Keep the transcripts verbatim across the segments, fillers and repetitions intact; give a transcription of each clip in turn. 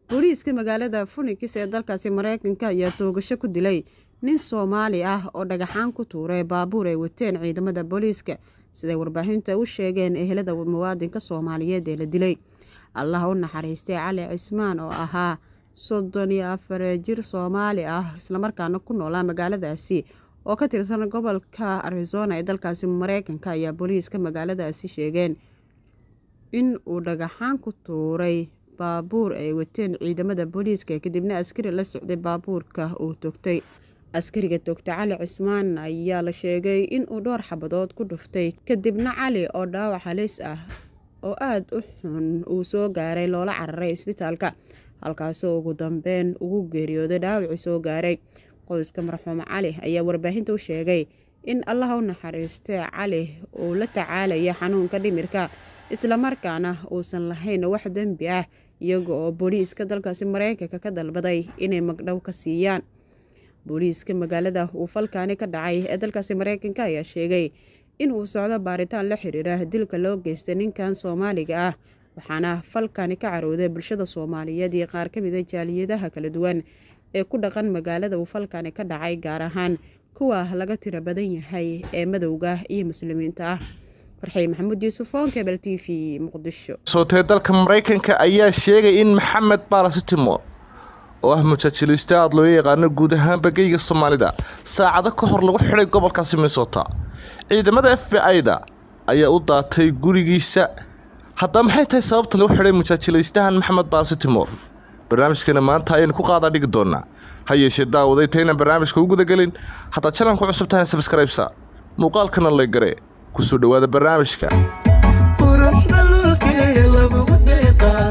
booliiska magaalada Phoenix ee dalkaasi Maraykanka ayaa toogasho ku dilay nin Soomaali ah oo dhagaxaan ku tuuray baabuur ay wateen ciidamada booliiska sida warbixinada u sheegeen ehelada muwaadinka Soomaaliyeed ee la dilay. Allah u naxariistay Cali Cismaan oo ahaa soddon iyo afar jir Soomaali ah isla markaana ku noolaa magaaladaasi oo ka tirsan gobolka Arizona ee dalkaasi Maraykanka ayaa booliiska magaaladaasi sheegeen in uu dhagaxaan ku tuuray baabuur ay wateen ciidamada booliiska kadibna askari la socday baabuurka uu togtay. askariga togtay Cali Cismaan ayaa la sheegay in uu dhowr xabadood ku dhuftay kadibna Cali oo dhaawac halis ah oo aad u xun uu soo gaaray loola cararay isbitaalka halkaas oo ugu dambeyn ugu geeriyooday dhaawac soo gaaray. qoyska marxuum Cali ayaa warbaahinta u sheegay in Allah u naxariistay Cali oo la tacaalaya xanuunka dhimirka isla markaana uusan lahayn wax dambi ah iyaga oo booliiska dalkaasi Maraykanka ka dalbaday inay magdhow ka siiyaan. booliiska magaalada uu falkaani ka dhacay ee dalkaasi Maraykanka ayaa sheegay in uu socdo baaritaan la xiriira dilka loo geystay ninkan Soomaaliga ah waxaana falkaani ka carooday bulshada Soomaaliyeed iyo qaar ka mid ah jaaliyadaha kala duwan ee ku dhaqan magaalada uu falkaani ka dhacay gaar ahaan kuwa laga tiro badan yahay ee madowga iyo muslimiinta ah. farxay Maxamed Yuusuf oo Cable T V Muqdisho. Sootee dalka Maraykanka ayaa sheegay in Maxamed Balasitimo oo ah mujaajilista aad loo yaqaan guud ahaan bagayga Soomaalida saacado ka hor lagu xiray gobolka Minnesota. ciidamada F B I-da ayaa u daatay gurigiisa. hadda maxay tahay sababta lagu xiray mujaajilistahan Maxamed Balasitimo? barnaamijkana maanta ayaan ku qaada dhigi doonaa. ha yeeshee daawaday tayna barnaamijka ugu gudagelin hadda channelka cusub tahay subscribe sa muuqaalkana la gare ku soo dhawaada barnaamijka. quruxda lulkee lagu deeqaa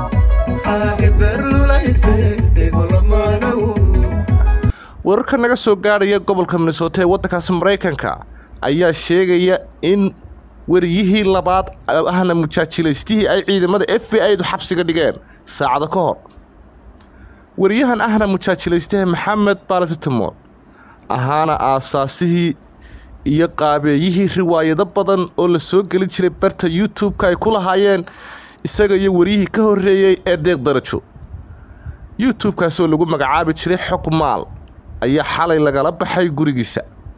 wararka naga soo gaaraya gobolka Minnesota ee waddankaasi Maraykanka ayaa sheegaya in wariyihii labaad ahna mujaajilaystihii ay ciidamada F B I-du xabsiga dhigeen saacado ka hor. wariyahan ahna mujaajilaystaha Maxamed Balasitimo ahaana aasaasihii iyo qaabeeyihii riwaayado badan oo la soo gelin jiray barta YouTube-ka ay ku lahaayeen isaga iyo wariyihii ka horeeyay ee deeq darajo. YouTube-kaas oo lagu magacaabi jiray xukmaal ayaa xalay lagala baxay gurigiisa.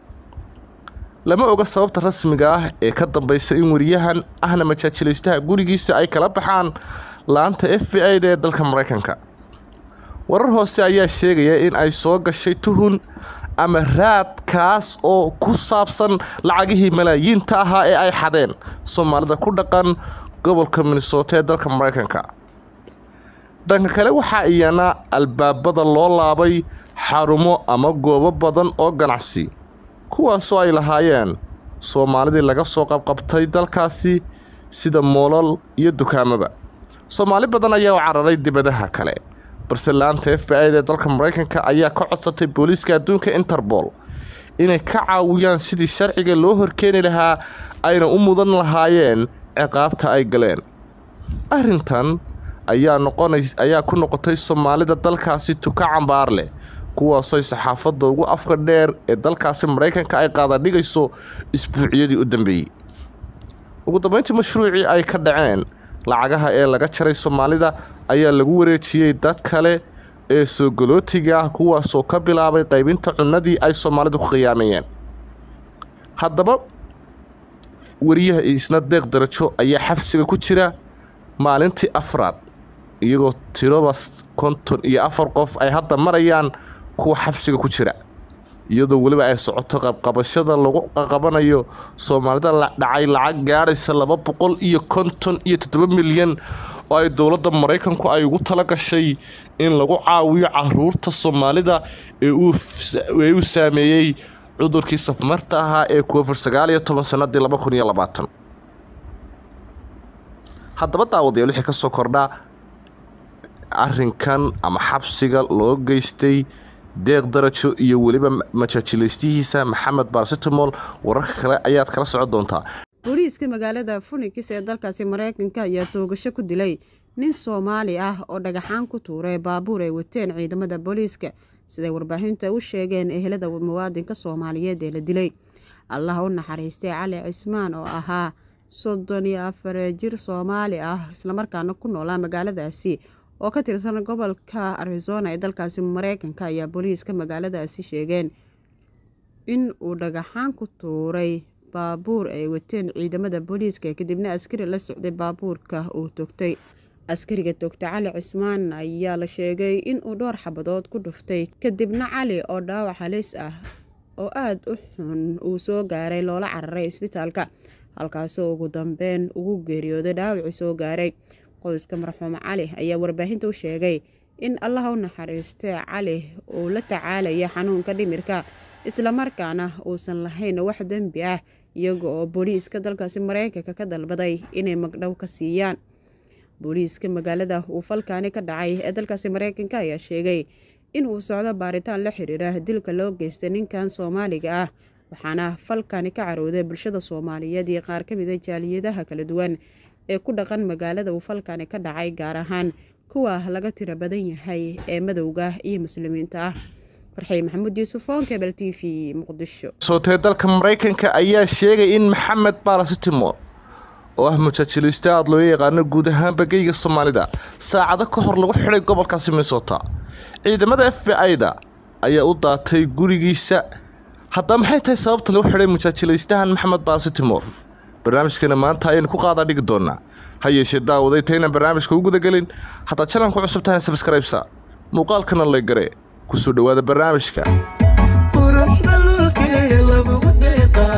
lama oga sababta rasmiga ah ee ka dambaysa in wariyahan ahna mujaajilaystaha gurigiisa ay kala baxaan laanta F B I-da ee dalka Maraykanka. warar hoose ayaa sheegaya in ay soo gashay tuhun ama raad kaas oo ku saabsan lacagihii malaayiinta ahaa ee ay xadeen Soomaalida ku dhaqan gobolka Minnesota ee dalka Maraykanka. dhanka kale waxa iyana albaabada loo laabay xarumo ama goobo badan oo ganacsi kuwaas oo ay lahaayeen Soomaalidii laga soo qabqabtay dalkaasi sida moolal iyo dukaamada. Soomaali badan ayaa u cararay dibadaha kale balse laanta F B I-da ee dalka Maraykanka ayaa ka codsatay booliiska adduunka Interpol inay ka caawiyaan sidii sharciga loo horkeeni lahaa ayna u mudan lahaayeen ciqaabta ay galeen. arrintan ayaa noqonays ayaa ku noqotay Soomaalida dalkaasi tuka cambaar leh kuwaas oo saxaafadda ugu afka dheer ee dalkaasi Maraykanka ay qaada dhigayso isbuuciyadii u dambeeyay. ugu dambeyntii mashruucii ay ka dhaceen lacagaha ee laga jaray Soomaalida ayaa lagu wareejiyay dad kale ee soo galootiga ah kuwaas oo ka bilaabay qaybinta cunadii ay Soomaalidu ku qiyaamayeen. haddaba wariyaha isna deeq darajo ayaa xabsiga ku jira maalintii afraad iyagoo tirobas konton iyo afar qof ay hadda marayaan kuwa xabsiga ku jira iyadoo waliba ay socoto qabqabashada lagu qabanayo Soomaalida la dhacay lacag gaaraysa laba boqol iyo konton iyo toddoba milyan oo ay dawladda Maraykanku ay ugu tala gashay in lagu caawiyo caruurta Soomaalida ee uu saameeyay cudurkii safmarta ahaa ee Covid sagaal iyo toban sanadii laba kun iyo labaatan. haddaba daawadayaal wixii ka soo kordhaa arrinkan ama xabsiga loo geystay deeq darajo iyo waliba majaajilaystihiisa Maxamed Balasitimo wararka kale ayaad kala socon doontaa. booliiska magaalada Phoenix ee dalkaasi Maraykanka ayaa toogasho ku dilay nin Soomaali ah oo dhagaxaan ku tuuray baabuur ay wateen ciidamada booliiska sida warbixinada u sheegeen ehelada muwaadinka Soomaaliyeed ee la dilay. Allah u naxariistay Cali Cismaan oo ahaa soddon iyo afar jir Soomaali ah isla markaana ku noolaa magaaladaasi oo ka tirsan gobolka Arizona ee dalkaasi Maraykanka ayaa booliiska magaaladaasi sheegeen in uu dhagaxaan ku tuuray baabuur ay wateen ciidamada booliiska kadibna askari la socday baabuurka uu togtay. askariga togta Cali Cismaan ayaa la sheegay in uu dhowr xabadood ku dhuftay kadibna Cali oo dhaawac halis ah oo aad u xun uu soo gaaray loola cararay isbitaalka halkaasoo ugu dambeyn ugu geeriyooday dhaawac soo gaaray. qoyska marxuum Cali ayaa warbaahinta u sheegay in Allah u naxariistay Cali uu la tacaalaya xanuunka dhimirka isla markaana uusan lahayn wax dambi ah iyaga oo booliiska dalkaasi Maraykanka ka dalbaday inay magdhow ka siiyaan. booliiska magaalada uu falkaani ka dhacay ee dalkaasi Maraykanka ayaa sheegay in uu socdo baaritaan la xiriira dilka loo geystay ninkan Soomaaliga ah waxaana falkaani ka carooday bulshada Soomaaliyeed iyo qaar ka mid ah jaaliyadaha kala duwan ee ku dhaqan magaalada uu falkaani ka dhacay gaar ahaan kuwa laga tiro badan yahay ee madowga iyo muslimiinta ah. farxay Maxamed Yuusuf oo Cable T V Muqdisho. Sootee dalka Maraykanka ayaa sheegay in Maxamed Balasitimo oo ah mujaajiliste aad loo yaqaan guud ahaan bagayga Soomaalida saacado ka hor lagu xiray gobolkaasi Minnesota. ciidamada F B I-da ayaa u daatay gurigiisa. haddaba maxay tahay sababta loo xiray mujaajilistahan Maxamed Balasitimo? barnaamijkana maanta ayaynu ku qaada dhigi doonaa. ha yeeshee daawaday tayna barnaamijka ugu gudagelin hataa channelka cusub tahay subscribe sa muuqaalkana la gare ku soo dhawaada barnaamijka. quruxda lulkee lagu deeqaa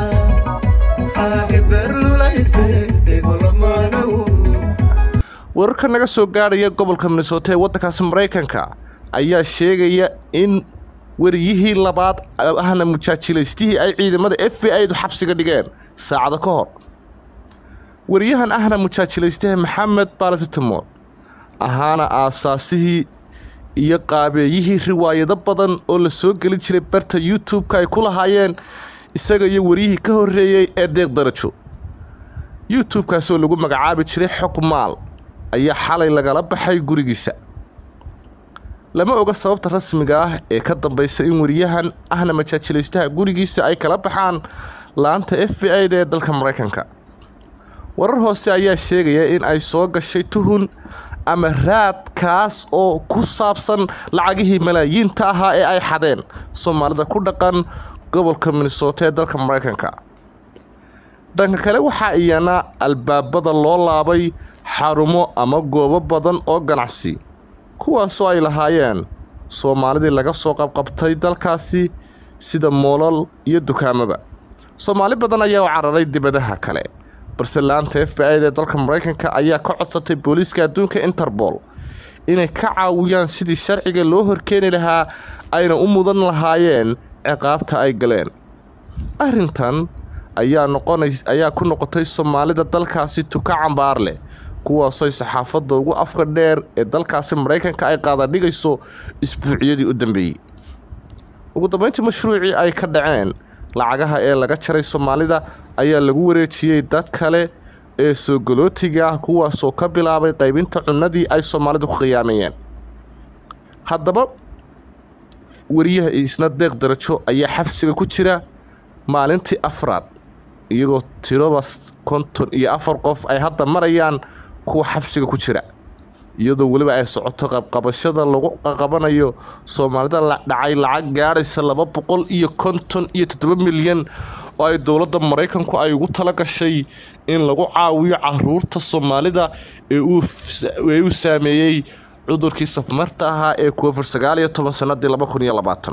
wararka naga soo gaaraya gobolka Minnesota ee waddankaasi Maraykanka ayaa sheegaya in wariyihii labaad ahna mujaajilaystihii ay ciidamada F B I-du xabsiga dhigeen saacado ka hor. wariyahan ahna mujaajilaystaha Maxamed Balasitimo ahaana aasaasihii iyo qaabeeyihii riwaayado badan oo la soo gelin jiray barta YouTube-ka ay ku lahaayeen isaga iyo wariyihii ka horeeyay ee deeq darajo. YouTube-kaasoo lagu magacaabi jiray xukmaal ayaa xalay lagala baxay gurigiisa. lama oga sababta rasmiga ah ee ka dambaysa in wariyahan ahna mujaajilaystaha gurigiisa ay kala baxaan laanta F B I-da ee dalka Maraykanka. warar hoose ayaa sheegaya in ay soo gashay tuhun ama raad kaas oo ku saabsan lacagihii malaayiinta ahaa ee ay xadeen Soomaalida ku dhaqan gobolka Minnesota ee dalka Maraykanka. dhanka kale waxa iyana albaabada loo laabay xarumo ama goobo badan oo ganacsi kuwaasoo ay lahaayeen Soomaalidii laga soo qabqabtay dalkaasi sida moolal iyo dukaamaba. Soomaali badan ayaa u cararay dibadaha kale balse laanta F B I-da ee dalka Maraykanka ayaa ka codsatay booliiska adduunka Interpol inay ka caawiyaan sidii sharciga loo horkeeni lahaa ayna u mudan lahaayeen ciqaabta ay galeen. arrintan ayaa noqonay ayaa ku noqotay Soomaalida dalkaasi tuka cambaar leh kuwaasoo saxaafadda ugu afka dheer ee dalkaasi Maraykanka ay qaada dhigayso isbuuciyadii u dambeeyay. ugu dambeyntii mashruucii ay ka dhaceen lacagaha ee laga jaray Soomaalida ayaa lagu wareejiyay dad kale ee soo galootiga ah kuwaasoo ka bilaabay qaybinta cunadii ay Soomaalidu ku qiyaamayeen. haddaba wariyaha isna deeq darajo ayaa xabsiga ku jira maalintii afraad iyagoo tirobas konton iyo afar qof ay hadda marayaan kuwa xabsiga ku jira iyadoo waliba ay socoto qabqabashada lagu qabanayo Soomaalida la dhacay lacag gaaraysa laba boqol iyo konton iyo toddoba milyan oo ay dawladda Maraykanku ay ugu tala gashay in lagu caawiyo caruurta Soomaalida ee uu ee uu saameeyay cudurkii safmarta ahaa ee Covid sagaal iyo toban sanadii laba kun iyo labaatan.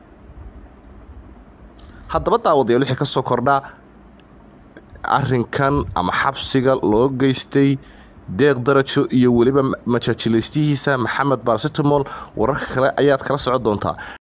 haddaba daawadayaal wixii ka soo kordhaa arrinkan ama xabsiga loo geystay deeq darajo iyo waliba majaajilaystihiisa Maxamed Balasitimo wararka kale ayaad kala socon doontaa.